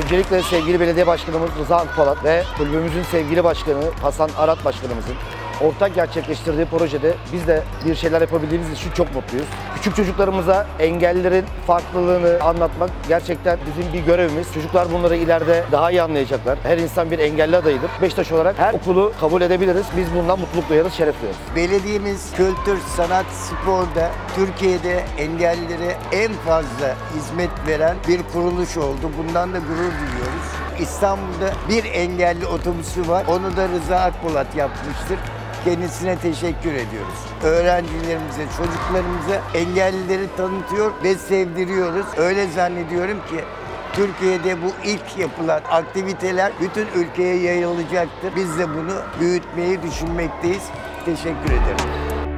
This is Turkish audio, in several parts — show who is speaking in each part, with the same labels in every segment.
Speaker 1: Öncelikle sevgili belediye başkanımız Rıza Akpolat ve kulübümüzün sevgili başkanı Hasan Arat başkanımızın ortak gerçekleştirdiği projede biz de bir şeyler yapabildiğimiz için çok mutluyuz. Küçük çocuklarımıza engellilerin farklılığını anlatmak gerçekten bizim bir görevimiz. Çocuklar bunları ileride daha iyi anlayacaklar. Her insan bir engelli adayıdır. Beşiktaş olarak her okulu kabul edebiliriz. Biz bundan mutluluk duyarız, şeref duyarız.
Speaker 2: Belediyemiz kültür, sanat, sporda Türkiye'de engellilere en fazla hizmet veren bir kuruluş oldu. Bundan da gurur duyuyoruz. İstanbul'da bir engelli otobüsü var. Onu da Rıza Akpolat yapmıştır. Kendisine teşekkür ediyoruz. Öğrencilerimize, çocuklarımıza engellileri tanıtıyor ve sevdiriyoruz. Öyle zannediyorum ki Türkiye'de bu ilk yapılan aktiviteler bütün ülkeye yayılacaktır. Biz de bunu büyütmeyi düşünmekteyiz. Teşekkür ederim.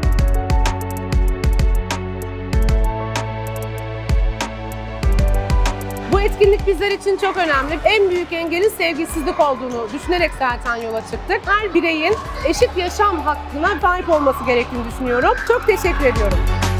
Speaker 3: Bu etkinlik bizler için çok önemli. En büyük engelin sevgisizlik olduğunu düşünerek zaten yola çıktık. Her bireyin eşit yaşam hakkına sahip olması gerektiğini düşünüyorum. Çok teşekkür ediyorum.